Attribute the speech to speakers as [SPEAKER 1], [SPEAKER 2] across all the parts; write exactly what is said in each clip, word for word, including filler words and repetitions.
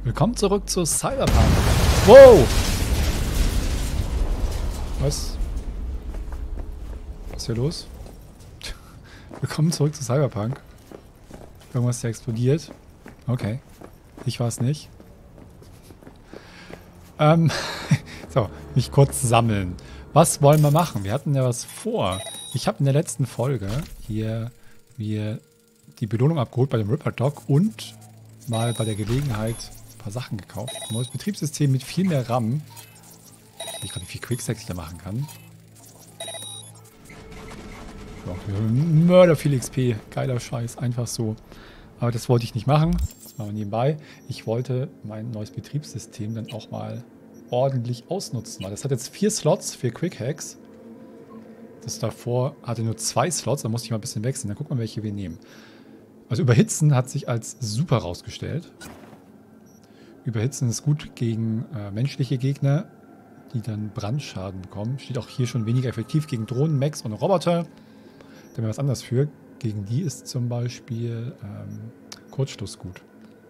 [SPEAKER 1] Willkommen zurück zu Cyberpunk. Wow! Was? Was ist hier los? Willkommen zurück zu Cyberpunk. Irgendwas ist ja explodiert. Okay. Ich war es nicht. Ähm, so, mich kurz sammeln. Was wollen wir machen? Wir hatten ja was vor. Ich habe in der letzten Folge hier mir die Belohnung abgeholt bei dem Ripper Dog und mal bei der Gelegenheit ein paar Sachen gekauft. Ein neues Betriebssystem mit viel mehr RAM. Ich weiß gerade, wie viel Quickstacks ich da machen kann. So, Mörder viel X P. Geiler Scheiß. Einfach so. Aber das wollte ich nicht machen. Das machen wir nebenbei. Ich wollte mein neues Betriebssystem dann auch mal ordentlich ausnutzen. Weil das hat jetzt vier Slots für Quick Hacks. Das davor hatte nur zwei Slots. Da musste ich mal ein bisschen wechseln. Dann gucken wir, welche wir nehmen. Also Überhitzen hat sich als super rausgestellt. Überhitzen ist gut gegen äh, menschliche Gegner, die dann Brandschaden bekommen. Steht auch hier schon weniger effektiv gegen Drohnen, Mechs und Roboter. Da wäre was anderes für. Gegen die ist zum Beispiel ähm, Kurzschluss gut.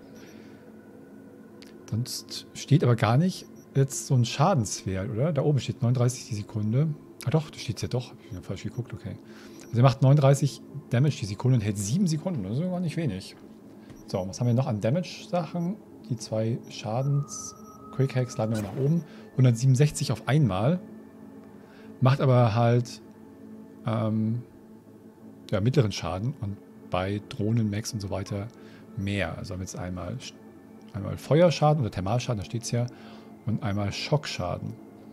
[SPEAKER 1] Sonst steht aber gar nicht jetzt so ein Schadenswert, oder? Da oben steht neununddreißig die Sekunde. Ah doch, da steht es ja doch. Hab ich ja falsch geguckt, okay. Also er macht neununddreißig Damage die Sekunde und hält sieben Sekunden. Das ist gar nicht wenig. So, was haben wir noch an Damage-Sachen? Die zwei Schadens-Quick-Hacks laden wir nach oben. hundertsiebenundsechzig auf einmal. Macht aber halt ähm, ja, mittleren Schaden und bei Drohnen, Mechs und so weiter mehr. Also haben wir jetzt einmal, einmal Feuerschaden oder Thermalschaden, da steht es ja, und einmal Schockschaden.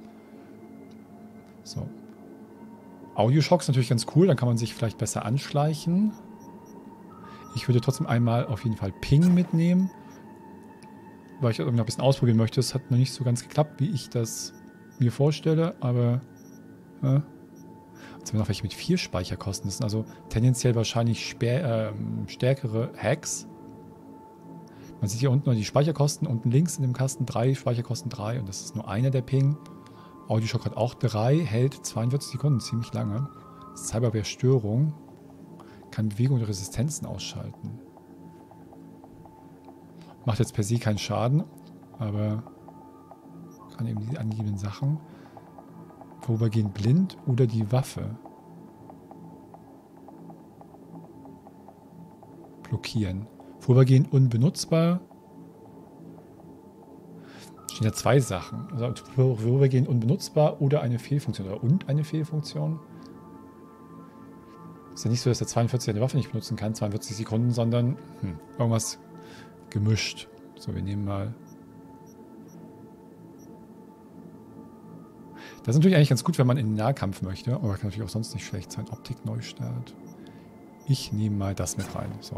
[SPEAKER 1] So. Audioschock ist natürlich ganz cool, dann kann man sich vielleicht besser anschleichen. Ich würde trotzdem einmal auf jeden Fall Ping mitnehmen, weil ich das irgendwie ein bisschen ausprobieren möchte. Es hat noch nicht so ganz geklappt, wie ich das mir vorstelle, aber ja. Jetzt haben wir noch welche mit vier Speicherkosten. Das sind also tendenziell wahrscheinlich spär, äh, stärkere Hacks. Man sieht hier unten nur die Speicherkosten, unten links in dem Kasten drei, Speicherkosten drei und das ist nur einer der Ping. Audioschock hat auch drei, hält zweiundvierzig Sekunden, ziemlich lange. Cyberware-Störung kann Bewegung und Resistenzen ausschalten. Macht jetzt per se keinen Schaden, aber kann eben die angegebenen Sachen. Vorübergehend blind oder die Waffe blockieren. Vorübergehend unbenutzbar. Stehen ja zwei Sachen. Also vorübergehend unbenutzbar oder eine Fehlfunktion. Oder und eine Fehlfunktion. Ist ja nicht so, dass der zweiundvierzig eine Waffe nicht benutzen kann, zweiundvierzig Sekunden, sondern hm, irgendwas gemischt. So, wir nehmen mal. Das ist natürlich eigentlich ganz gut, wenn man in den Nahkampf möchte. Aber kann natürlich auch sonst nicht schlecht sein. Optik Neustart. Ich nehme mal das mit rein. So.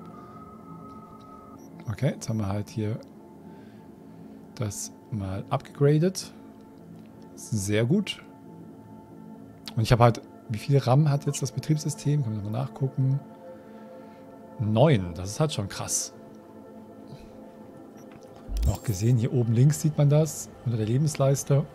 [SPEAKER 1] Okay, jetzt haben wir halt hier das mal abgegradet. Sehr gut. Und ich habe halt, wie viel RAM hat jetzt das Betriebssystem? Können wir nochmal nachgucken. neun, das ist halt schon krass. Noch gesehen, hier oben links sieht man das, unter der Lebensleiste.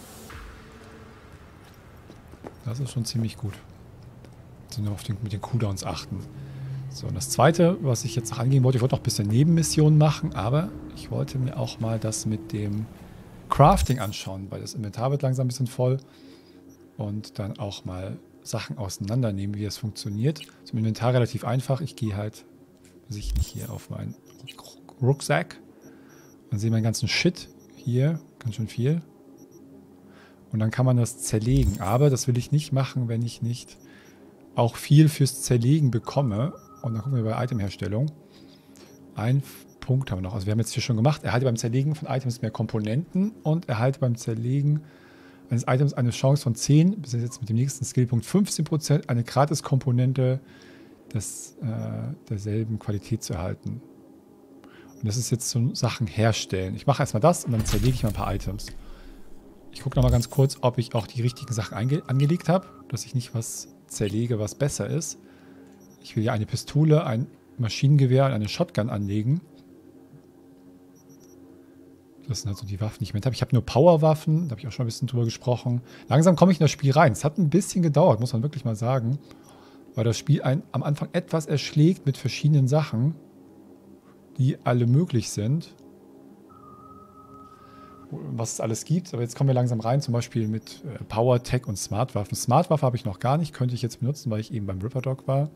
[SPEAKER 1] Das ist schon ziemlich gut. Also nur auf den, mit den Cooldowns achten. So, und das zweite, was ich jetzt noch angehen wollte, ich wollte noch ein bisschen Nebenmissionen machen, aber ich wollte mir auch mal das mit dem Crafting anschauen, weil das Inventar wird langsam ein bisschen voll. Und dann auch mal Sachen auseinandernehmen, wie das funktioniert. Zum Inventar relativ einfach. Ich gehe halt, sich nicht hier auf meinen Rucksack und sehe meinen ganzen Shit hier, ganz schön viel. Und dann kann man das zerlegen. Aber das will ich nicht machen, wenn ich nicht auch viel fürs Zerlegen bekomme. Und dann gucken wir bei Itemherstellung. Ein Punkt haben wir noch. Also wir haben jetzt hier schon gemacht. Erhalte beim Zerlegen von Items mehr Komponenten und erhalte beim Zerlegen eines Items eine Chance von zehn, bis jetzt mit dem nächsten Skillpunkt fünfzehn Prozent, eine Gratis-Komponente des, äh, derselben Qualität zu erhalten. Und das ist jetzt so Sachen herstellen. Ich mache erstmal das und dann zerlege ich mal ein paar Items. Ich gucke nochmal ganz kurz, ob ich auch die richtigen Sachen angelegt habe, dass ich nicht was zerlege, was besser ist. Ich will ja eine Pistole, ein Maschinengewehr und eine Shotgun anlegen. Das sind halt so die Waffen, die ich mit habe. Ich habe nur Powerwaffen, da habe ich auch schon ein bisschen drüber gesprochen. Langsam komme ich in das Spiel rein. Es hat ein bisschen gedauert, muss man wirklich mal sagen. Weil das Spiel einen am Anfang etwas erschlägt mit verschiedenen Sachen, die alle möglich sind. was es alles gibt. Aber jetzt kommen wir langsam rein, zum Beispiel mit äh, Power, Tech und Smartwaffen. Smartwaffe habe ich noch gar nicht, könnte ich jetzt benutzen, weil ich eben beim Ripperdog war.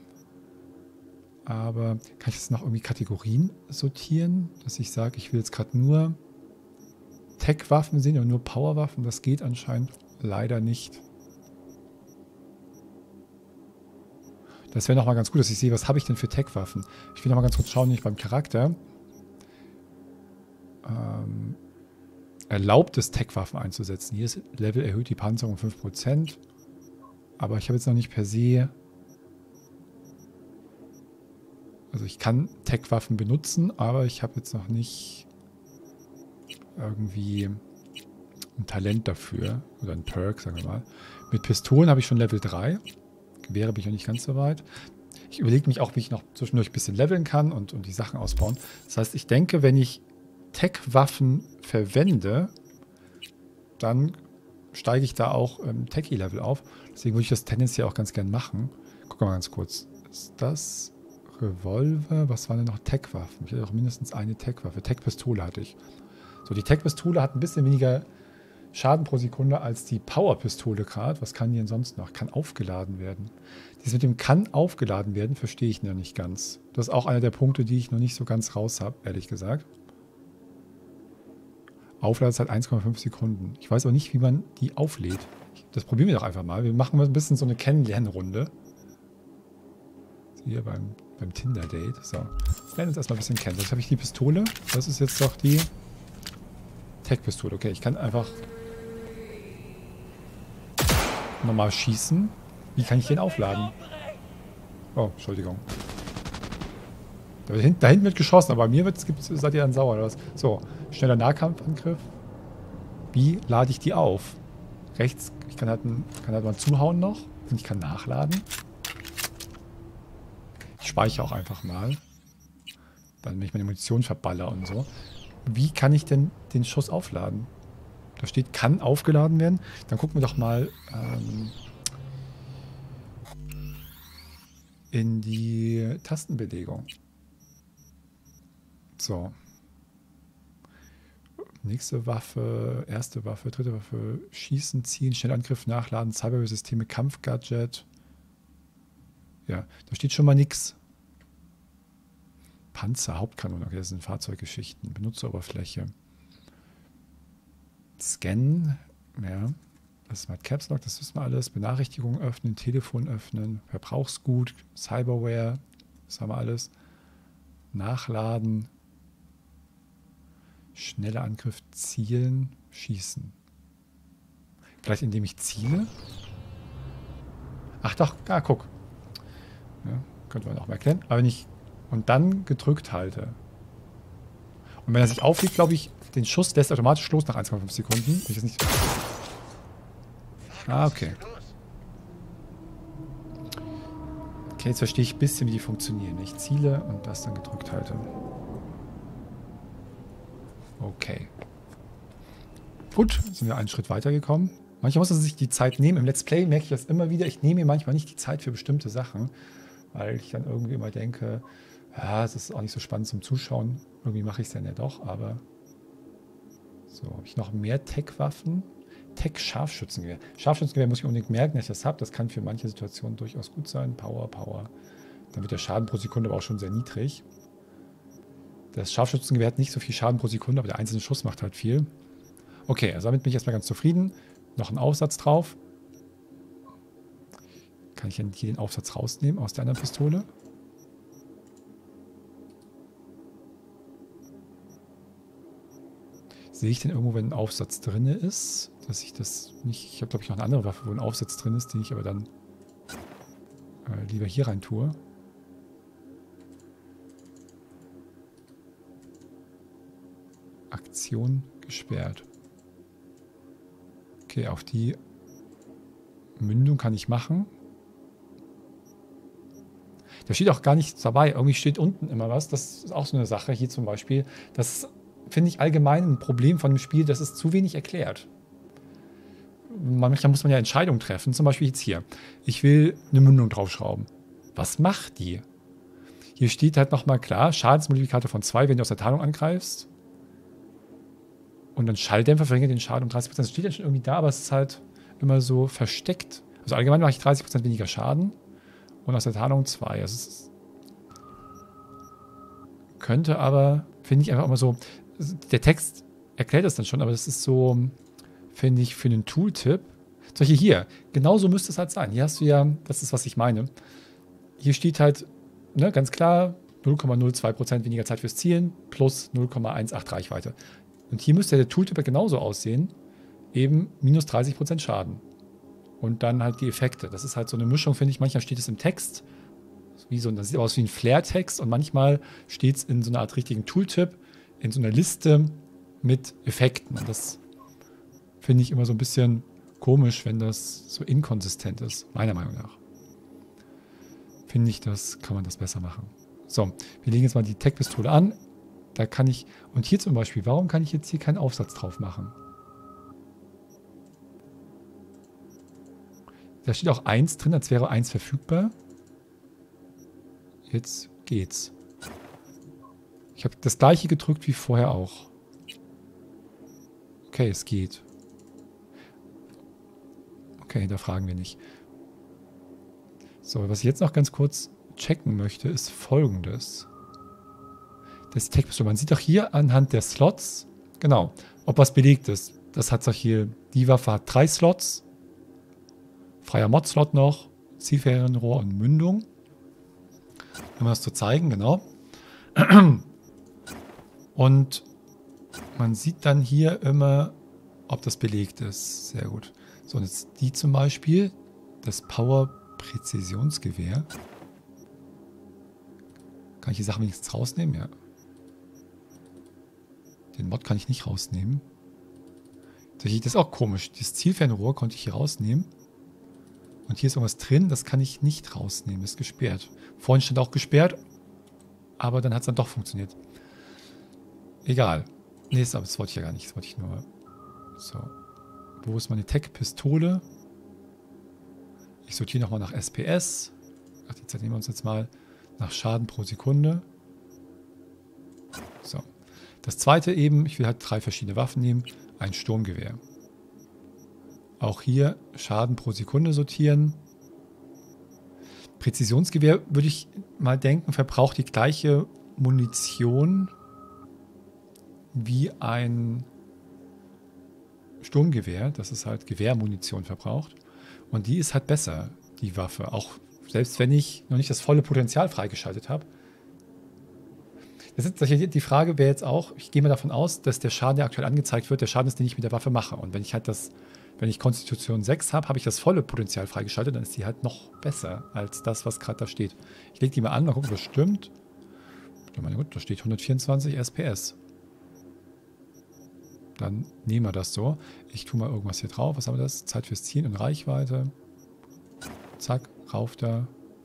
[SPEAKER 1] Aber kann ich jetzt noch irgendwie Kategorien sortieren, dass ich sage, ich will jetzt gerade nur Tech-Waffen sehen und nur Power-Waffen? Das geht anscheinend leider nicht. Das wäre nochmal ganz gut, dass ich sehe, was habe ich denn für Tech-Waffen. Ich will nochmal ganz kurz schauen, nicht beim Charakter. Ähm, erlaubt es, Tech-Waffen einzusetzen. Hier ist Level erhöht die Panzerung um fünf Prozent. Aber ich habe jetzt noch nicht per se... Also ich kann Tech-Waffen benutzen, aber ich habe jetzt noch nicht irgendwie ein Talent dafür. Oder ein Perk, sagen wir mal. Mit Pistolen habe ich schon Level drei. Gewehre bin ich noch nicht ganz so weit. Ich überlege mich auch, wie ich noch zwischendurch ein bisschen leveln kann und, und die Sachen ausbauen. Das heißt, ich denke, wenn ich Tech-Waffen verwende, dann steige ich da auch ähm, Techie-Level auf. Deswegen würde ich das tendenziell auch ganz gern machen. Gucken wir mal ganz kurz. Ist das Revolver? Was waren denn noch Tech-Waffen? Ich hatte auch mindestens eine Tech-Waffe. Tech-Pistole hatte ich. So, die Tech-Pistole hat ein bisschen weniger Schaden pro Sekunde als die Power-Pistole gerade. Was kann die denn sonst noch? Kann aufgeladen werden. Dieses mit dem kann aufgeladen werden, verstehe ich noch nicht ganz. Das ist auch einer der Punkte, die ich noch nicht so ganz raus habe, ehrlich gesagt. Aufladezeit eins Komma fünf Sekunden. Ich weiß auch nicht, wie man die auflädt. Das probieren wir doch einfach mal. Wir machen mal ein bisschen so eine Kennenlernrunde. Hier beim, beim Tinder-Date. So. Wir lernen uns erstmal ein bisschen kennen. Jetzt habe ich die Pistole. Das ist jetzt doch die Tech-Pistole. Okay, ich kann einfach normal schießen. Wie kann ich den aufladen? Oh, Entschuldigung. Da hinten, da hinten wird geschossen, aber bei mir wird's, gibt's, seid ihr dann sauer oder was? So, schneller Nahkampfangriff. Wie lade ich die auf? Rechts, ich kann halt, ein, kann halt mal zuhauen noch und ich kann nachladen. Ich speichere auch einfach mal. Dann, wenn ich meine Munition verballer und so. Wie kann ich denn den Schuss aufladen? Da steht, kann aufgeladen werden. Dann gucken wir doch mal ähm, in die Tastenbelegung. So. Nächste Waffe, erste Waffe, dritte Waffe, Schießen, Ziehen, Schnellangriff, Nachladen, Cyberware-Systeme, Kampfgadget. Ja, da steht schon mal nichts. Panzer, Hauptkanone, okay, das sind Fahrzeuggeschichten. Benutzeroberfläche. Scannen, ja. Das ist mal Caps Lock, das wissen wir alles. Benachrichtigungen öffnen, Telefon öffnen, Verbrauchsgut, Cyberware, das haben wir alles. Nachladen. Schneller Angriff, zielen, schießen. Vielleicht indem ich ziele? Ach doch, ah, guck. Ja, könnte man auch mal erklären. Aber wenn ich und dann gedrückt halte. Und wenn er sich auflegt, glaube ich, den Schuss lässt automatisch los nach eins Komma fünf Sekunden. Ich weiß nicht. Ah, okay. Okay, jetzt verstehe ich ein bisschen, wie die funktionieren. Ich ziele und das dann gedrückt halte. Okay. Gut, sind wir einen Schritt weitergekommen. Manchmal muss man sich die Zeit nehmen. Im Let's Play merke ich das immer wieder. Ich nehme mir manchmal nicht die Zeit für bestimmte Sachen, weil ich dann irgendwie immer denke, ja, es ist auch nicht so spannend zum Zuschauen. Irgendwie mache ich es dann ja doch, aber so, habe ich noch mehr Tech-Waffen? Tech-Scharfschützengewehr. Scharfschützengewehr muss ich unbedingt merken, dass ich das habe. Das kann für manche Situationen durchaus gut sein. Power, Power. Dann wird der Schaden pro Sekunde aber auch schon sehr niedrig. Das Scharfschützengewehr hat nicht so viel Schaden pro Sekunde, aber der einzelne Schuss macht halt viel. Okay, also damit bin ich erstmal ganz zufrieden. Noch ein Aufsatz drauf. Kann ich hier den Aufsatz rausnehmen aus der anderen Pistole? Sehe ich denn irgendwo, wenn ein Aufsatz drin ist, dass ich das nicht... Ich habe, glaube ich, noch eine andere Waffe, wo ein Aufsatz drin ist, den ich aber dann äh, lieber hier rein tue. Aktion gesperrt. Okay, auf die Mündung kann ich machen. Da steht auch gar nichts dabei. Irgendwie steht unten immer was. Das ist auch so eine Sache. Hier zum Beispiel. Das finde ich allgemein ein Problem von dem Spiel. Das ist zu wenig erklärt. Manchmal muss man ja Entscheidungen treffen. Zum Beispiel jetzt hier. Ich will eine Mündung draufschrauben. Was macht die? Hier steht halt nochmal klar, Schadensmodifikator von zwei, wenn du aus der Tarnung angreifst. Und dann Schalldämpfer verringert den Schaden um dreißig Prozent. Das steht ja schon irgendwie da, aber es ist halt immer so versteckt. Also allgemein mache ich dreißig Prozent weniger Schaden. Und aus der Tarnung zwei. Also es ist, könnte aber, finde ich einfach immer so, der Text erklärt das dann schon, aber das ist so, finde ich, für einen Tooltip. Solche hier, genauso müsste es halt sein. Hier hast du ja, das ist, was ich meine. Hier steht halt, ne, ganz klar, null Komma null zwei Prozent weniger Zeit fürs Zielen plus null Komma achtzehn Reichweite. Und hier müsste der Tooltip genauso aussehen, eben minus dreißig Prozent Schaden. Und dann halt die Effekte. Das ist halt so eine Mischung, finde ich. Manchmal steht es im Text, wie so, das sieht aus wie ein Flair-Text, und manchmal steht es in so einer Art richtigen Tooltip, in so einer Liste mit Effekten. Und das finde ich immer so ein bisschen komisch, wenn das so inkonsistent ist, meiner Meinung nach. Finde ich, das kann man das besser machen. So, wir legen jetzt mal die Tech-Pistole an. Da kann ich, und hier zum Beispiel, warum kann ich jetzt hier keinen Aufsatz drauf machen? Da steht auch eins drin, als wäre eins verfügbar. Jetzt geht's. Ich habe das gleiche gedrückt wie vorher auch. Okay, es geht. Okay, da fragen wir nicht. So, was ich jetzt noch ganz kurz checken möchte, ist Folgendes. Das Tech-Pistole. Man sieht auch hier anhand der Slots, genau, ob was belegt ist. Das hat doch hier, die Waffe hat drei Slots. Freier Mod-Slot noch, Zielfernrohr und Mündung. Um das zu zeigen, genau. Und man sieht dann hier immer, ob das belegt ist. Sehr gut. So, und jetzt die zum Beispiel, das Power-Präzisionsgewehr. Kann ich die Sachen wenigstens rausnehmen? Ja. Den Mod kann ich nicht rausnehmen. Das ist auch komisch. Das Zielfernrohr konnte ich hier rausnehmen. Und hier ist irgendwas drin, das kann ich nicht rausnehmen. Das ist gesperrt. Vorhin stand auch gesperrt, aber dann hat es dann doch funktioniert. Egal. Nee, das, das wollte ich ja gar nicht. Das wollte ich nur... So. Wo ist meine Tech-Pistole? Ich sortiere nochmal nach S P S. Ach, die Zeit nehmen wir uns jetzt mal nach Schaden pro Sekunde. So. Das zweite eben, ich will halt drei verschiedene Waffen nehmen. Ein Sturmgewehr. Auch hier Schaden pro Sekunde sortieren. Präzisionsgewehr, würde ich mal denken, verbraucht die gleiche Munition wie ein Sturmgewehr. Das ist halt Gewehrmunition verbraucht. Und die ist halt besser, die Waffe. Auch selbst wenn ich noch nicht das volle Potenzial freigeschaltet habe. Das ist, die Frage wäre jetzt auch, ich gehe mal davon aus, dass der Schaden, der aktuell angezeigt wird, der Schaden ist, den ich mit der Waffe mache. Und wenn ich halt das, wenn ich Konstitution sechs habe, habe ich das volle Potenzial freigeschaltet, dann ist die halt noch besser als das, was gerade da steht. Ich lege die mal an, mal gucken, ob das stimmt. Ja, meine Gut, da steht hundertvierundzwanzig S P S. Dann nehmen wir das so. Ich tue mal irgendwas hier drauf. Was haben wir das? Zeit fürs Zielen und Reichweite. Zack, rauf da.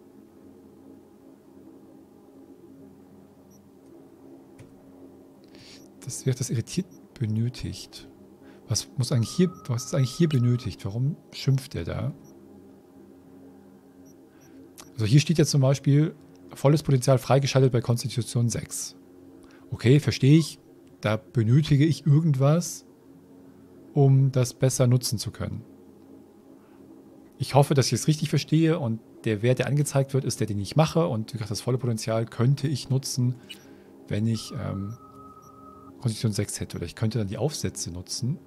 [SPEAKER 1] Das wird das irritiert benötigt. Was muss eigentlich hier, was ist eigentlich hier benötigt? Warum schimpft er da? Also hier steht jetzt zum Beispiel volles Potenzial freigeschaltet bei Konstitution sechs. Okay, verstehe ich. Da benötige ich irgendwas, um das besser nutzen zu können. Ich hoffe, dass ich es richtig verstehe und der Wert, der angezeigt wird, ist der, den ich mache. Und wie gesagt, das volle Potenzial könnte ich nutzen, wenn ich ähm, Konstitution sechs hätte. Oder ich könnte dann die Aufsätze nutzen.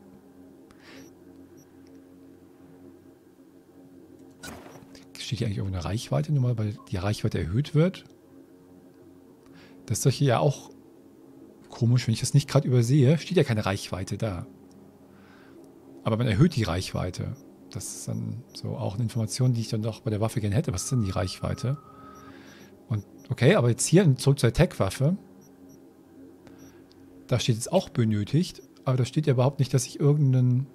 [SPEAKER 1] Steht hier eigentlich irgendeine Reichweite, nur mal, weil die Reichweite erhöht wird. Das ist doch hier ja auch komisch, wenn ich das nicht gerade übersehe. Steht ja keine Reichweite da. Aber man erhöht die Reichweite. Das ist dann so auch eine Information, die ich dann doch bei der Waffe gerne hätte. Was ist denn die Reichweite? Und okay, aber jetzt hier zurück zur Tech-Waffe. Da steht jetzt auch benötigt, aber da steht ja überhaupt nicht, dass ich irgendeinen,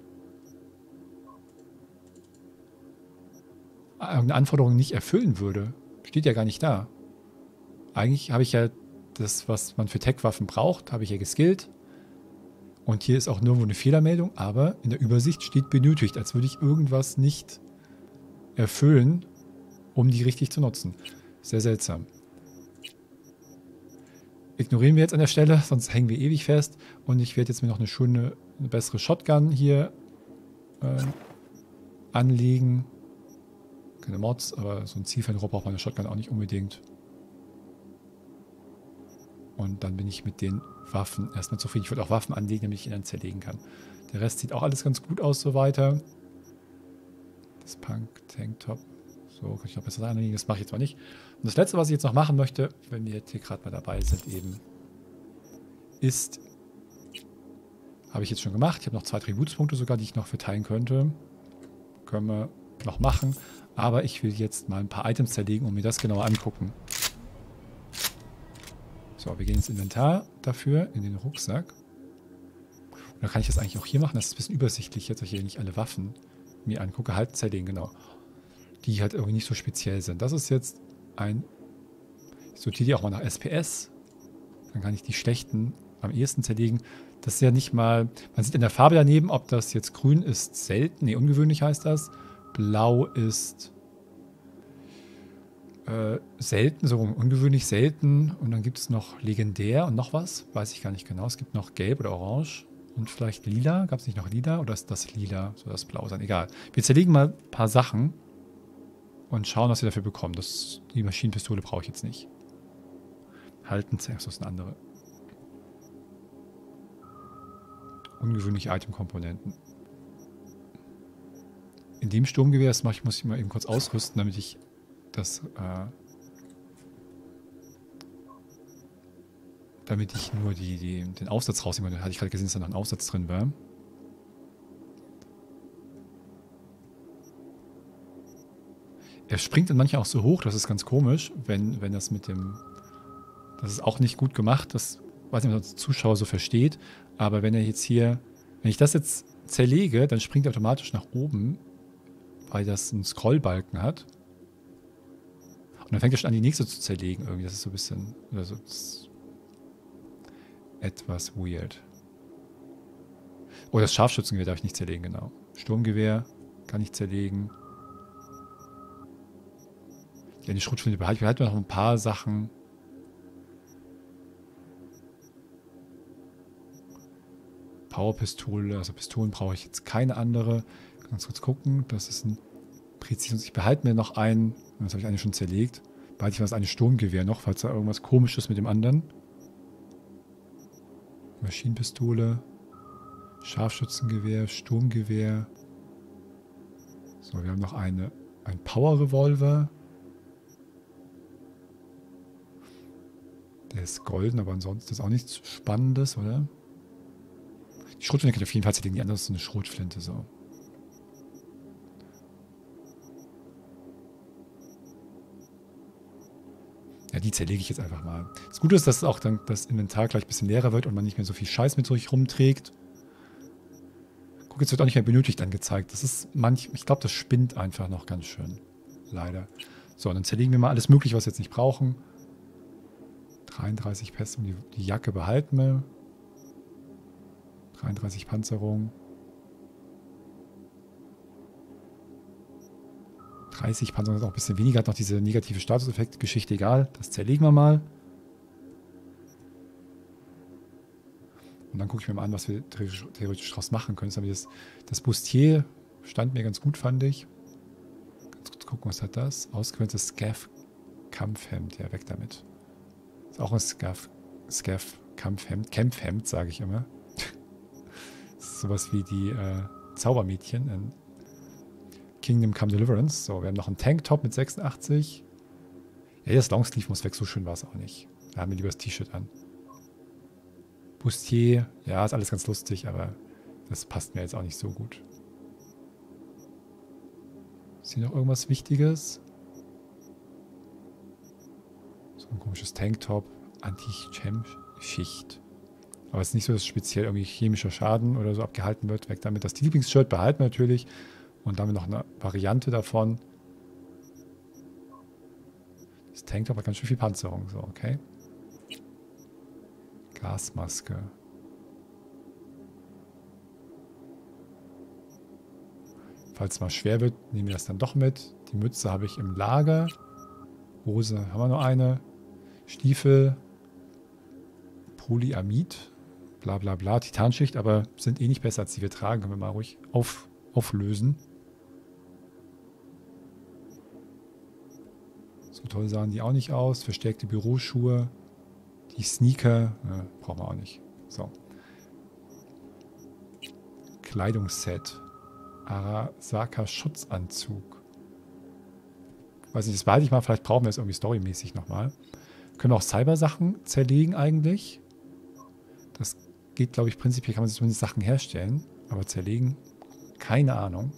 [SPEAKER 1] irgendeine Anforderung nicht erfüllen würde. Steht ja gar nicht da. Eigentlich habe ich ja das, was man für Tech-Waffen braucht, habe ich ja geskillt. Und hier ist auch nirgendwo eine Fehlermeldung, aber in der Übersicht steht benötigt, als würde ich irgendwas nicht erfüllen, um die richtig zu nutzen. Sehr seltsam. ignorieren wir jetzt an der Stelle, sonst hängen wir ewig fest. Und ich werde jetzt mir noch eine schöne, eine bessere Shotgun hier äh, anlegen. Keine Mods, aber so ein Zielfernrohr braucht man eine Shotgun auch nicht unbedingt. Und dann bin ich mit den Waffen erstmal zufrieden. Ich würde auch Waffen anlegen, damit ich ihn dann zerlegen kann. Der Rest sieht auch alles ganz gut aus, so weiter. Das Punk-Tanktop. So, kann ich noch besser anlegen. Das mache ich jetzt mal nicht. Und das Letzte, was ich jetzt noch machen möchte, wenn wir jetzt hier gerade mal dabei sind, eben, ist, habe ich jetzt schon gemacht. Ich habe noch zwei Tributspunkte sogar, die ich noch verteilen könnte. Können wir noch machen. Aber ich will jetzt mal ein paar Items zerlegen und mir das genauer angucken. So, wir gehen ins Inventar dafür, in den Rucksack. Und dann kann ich das eigentlich auch hier machen. Das ist ein bisschen übersichtlich, jetzt, weil ich hier nicht alle Waffen mir angucke. Halt zerlegen, genau. Die halt irgendwie nicht so speziell sind. Das ist jetzt ein... Ich sortiere die auch mal nach S P S. Dann kann ich die schlechten am ehesten zerlegen. Das ist ja nicht mal... Man sieht in der Farbe daneben, ob das jetzt grün ist, selten. Ne, ungewöhnlich heißt das. Blau ist... Äh, selten, so ungewöhnlich selten. Und dann gibt es noch legendär und noch was. Weiß ich gar nicht genau. Es gibt noch gelb oder orange. Und vielleicht lila. Gab es nicht noch lila? Oder ist das lila? Soll das blau sein? Egal. Wir zerlegen mal ein paar Sachen. Und schauen, was wir dafür bekommen. Das, die Maschinenpistole brauche ich jetzt nicht. Halten, das ist eine andere. Ungewöhnliche Item-Komponenten. In dem Sturmgewehr, das mache ich, muss ich mal eben kurz ausrüsten, damit ich das, äh, damit ich nur die, die, den Aufsatz rausnehme. Da hatte ich gerade gesehen, dass da noch ein Aufsatz drin war. Er springt in manchen auch so hoch, das ist ganz komisch, wenn, wenn das mit dem... Das ist auch nicht gut gemacht, das weiß nicht, ob der Zuschauer so versteht, aber wenn er jetzt hier... Wenn ich das jetzt zerlege, dann springt er automatisch nach oben, weil das einen Scrollbalken hat. Und dann fängt er schon an, die nächste zu zerlegen irgendwie. Das ist so ein bisschen... Also, etwas weird. Oh, das Scharfschützengewehr darf ich nicht zerlegen, genau. Sturmgewehr kann ich zerlegen. Ja, die Schrotflinte behalte ich. Behalte noch ein paar Sachen. Powerpistole, also Pistolen brauche ich jetzt keine andere. Ganz kurz gucken. Das ist ein Präzisions. Ich behalte mir noch einen. Das habe ich eigentlich schon zerlegt. Behalte ich mir das eine Sturmgewehr noch, falls da irgendwas komisch ist mit dem anderen. Maschinenpistole. Scharfschützengewehr, Sturmgewehr. So, wir haben noch eine, ein Power-Revolver. Der ist golden, aber ansonsten ist auch nichts Spannendes, oder? Die Schrotflinte kann ich auf jeden Fall zerlegen. Die andere ist so eine Schrotflinte, so. Ja, die zerlege ich jetzt einfach mal. Das Gute ist, dass auch dann das Inventar gleich ein bisschen leerer wird und man nicht mehr so viel Scheiß mit sich rumträgt. Guck, jetzt wird auch nicht mehr benötigt angezeigt. Das ist manch, ich glaube, das spinnt einfach noch ganz schön. Leider. So, und dann zerlegen wir mal alles Mögliche, was wir jetzt nicht brauchen. dreiunddreißig Festung, die, die Jacke behalten wir. dreiunddreißig Panzerung. dreißig Panzerung ist auch ein bisschen weniger, hat noch diese negative Statuseffekt-Geschichte, egal. Das zerlegen wir mal. Und dann gucke ich mir mal an, was wir theoretisch daraus machen können. Das, das Bustier stand mir ganz gut, fand ich. Ganz kurz gucken, was hat das? Ausgewähltes Scav-Kampfhemd. Ja, weg damit. Ist auch ein Scav-Kampfhemd. Kämpfhemd, sage ich immer. Das ist sowas wie die äh, Zaubermädchen in Kingdom Come Deliverance. So, wir haben noch einen Tanktop mit sechsundachtzig. Ja, das Longsleeve muss weg, so schön war es auch nicht. Da haben wir lieber das T-Shirt an. Bustier, ja, ist alles ganz lustig, aber das passt mir jetzt auch nicht so gut. Ist hier noch irgendwas Wichtiges? So ein komisches Tanktop, Anti-Chem-Schicht. Aber es ist nicht so, dass speziell irgendwie chemischer Schaden oder so abgehalten wird. Weg damit. Das Lieblingsshirt behalten wir natürlich. Und dann haben wir noch eine Variante davon. Das Tanktop hat ganz schön viel Panzerung. So, okay. Gasmaske. Falls es mal schwer wird, nehmen wir das dann doch mit. Die Mütze habe ich im Lager. Hose haben wir nur eine. Stiefel. Polyamid, bla bla bla, Titanschicht, aber sind eh nicht besser, als die wir tragen. Können wir mal ruhig auf, auflösen. So toll sahen die auch nicht aus. Verstärkte Büroschuhe, die Sneaker, äh, brauchen wir auch nicht. So. Kleidungsset. Arasaka Schutzanzug. Weiß nicht, das behalte ich mal, vielleicht brauchen wir es irgendwie storymäßig nochmal. Können wir auch Cyber-Sachen zerlegen eigentlich. Das geht, glaube ich, prinzipiell kann man sich zumindest Sachen herstellen. Aber zerlegen, keine Ahnung.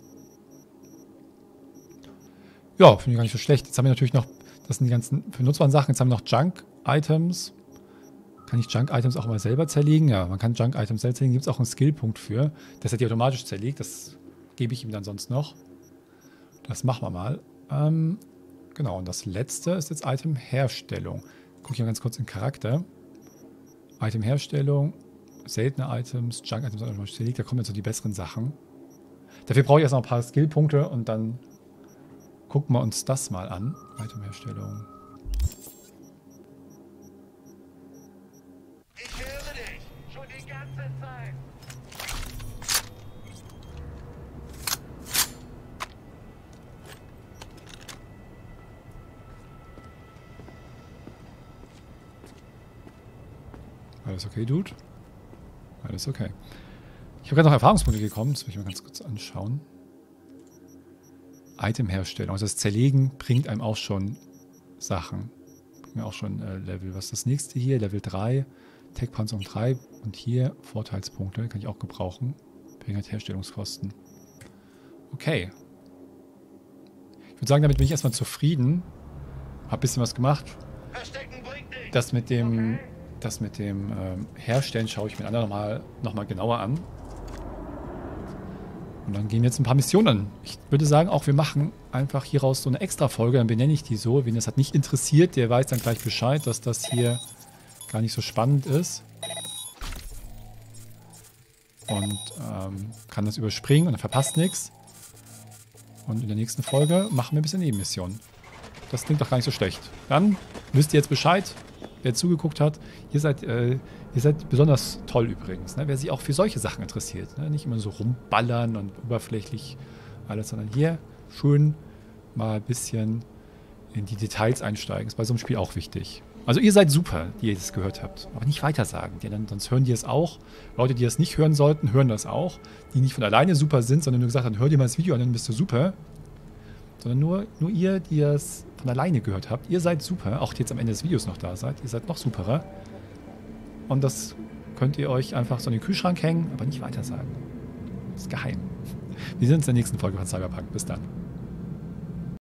[SPEAKER 1] Ja, finde ich gar nicht so schlecht. Jetzt haben wir natürlich noch, das sind die ganzen benutzbaren Sachen. Jetzt haben wir noch Junk-Items. Kann ich Junk-Items auch mal selber zerlegen? Ja, man kann Junk-Items selber zerlegen. Gibt es auch einen Skillpunkt für. Das hat die automatisch zerlegt. Das gebe ich ihm dann sonst noch. Das machen wir mal. Ähm, genau, und das letzte ist jetzt Item-Herstellung. Gucke ich mal ganz kurz in Charakter. Item-Herstellung, seltene Items, Junk-Items automatisch zerlegt. Da kommen jetzt so die besseren Sachen. Dafür brauche ich erst noch ein paar Skillpunkte und dann gucken wir uns das mal an. Item-Herstellung.
[SPEAKER 2] Ich höre dich. Schon die ganze Zeit.
[SPEAKER 1] Alles okay, Dude? Alles okay. Ich habe gerade noch Erfahrungspunkte bekommen. Das will ich mal ganz kurz anschauen. Item-Herstellung. Also das Zerlegen bringt einem auch schon Sachen. Bringt mir auch schon äh, Level. Was ist das nächste hier? Level drei. Tech-Panzerung drei. Und hier Vorteilspunkte. Kann ich auch gebrauchen. Verringert Herstellungskosten. Okay. Ich würde sagen, damit bin ich erstmal zufrieden. Hab ein bisschen was gemacht.
[SPEAKER 2] Verstecken bringt nichts.
[SPEAKER 1] Das mit dem...
[SPEAKER 2] Okay.
[SPEAKER 1] Das mit dem ähm, Herstellen schaue ich mir anderen nochmal noch mal genauer an. Und dann gehen jetzt ein paar Missionen an. Ich würde sagen, auch wir machen einfach hieraus so eine Extra-Folge, dann benenne ich die so. Wen das hat nicht interessiert, der weiß dann gleich Bescheid, dass das hier gar nicht so spannend ist. Und ähm, kann das überspringen und dann verpasst nichts. Und in der nächsten Folge machen wir ein bisschen Nebenmissionen. Das klingt doch gar nicht so schlecht. Dann wisst ihr jetzt Bescheid. Wer zugeguckt hat, ihr seid, äh, ihr seid besonders toll übrigens. Ne? Wer sich auch für solche Sachen interessiert. Ne? Nicht immer so rumballern und oberflächlich alles, sondern hier schön mal ein bisschen in die Details einsteigen. Ist bei so einem Spiel auch wichtig. Also ihr seid super, die ihr das gehört habt. Aber nicht weitersagen. Die dann, sonst hören die es auch. Leute, die das nicht hören sollten, hören das auch. Die nicht von alleine super sind, sondern nur gesagt haben, hör dir mal das Video an, dann bist du super. Sondern nur, nur ihr, die es von alleine gehört habt. Ihr seid super, auch die jetzt am Ende des Videos noch da seid. Ihr seid noch superer. Und das könnt ihr euch einfach so in den Kühlschrank hängen, aber nicht weiter sagen. Das ist geheim. Wir sehen uns in der nächsten Folge von Cyberpunk. Bis dann.